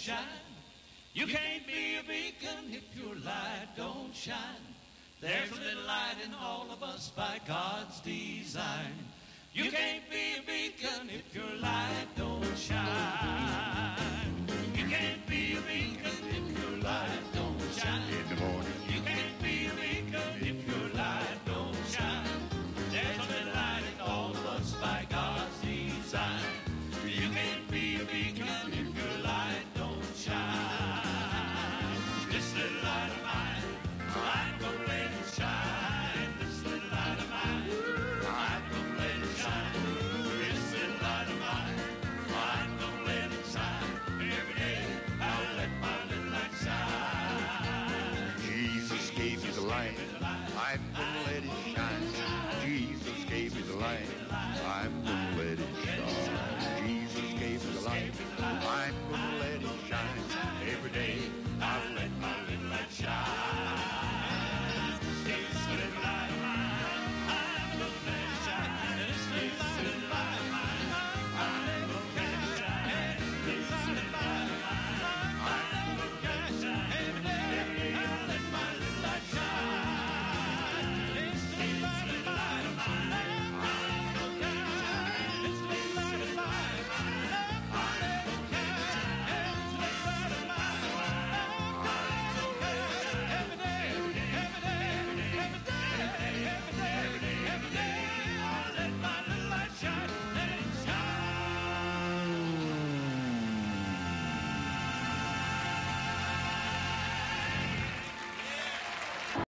shine. You can't be a beacon if your light don't shine. There's a little light in all of us by God's design. You can't be a beacon if your light don't shine. You can't be a beacon if your light don't shine. In the morning. You can't be a beacon if your light don't shine. There's a little light in all of us by God's design. You can't be a beacon if your light don't shine. This little light of mine, I'm gonna let it shine. This little light of mine, I'm gonna let it shine. This little light of mine, I'm gonna let it shine. Every day I'll let my little light shine. Jesus gave you the light. I'm gonna let it shine. Jesus gave you the light. I'm gonna let it shine. Jesus gave you the light. I'm gonna let it shine every day.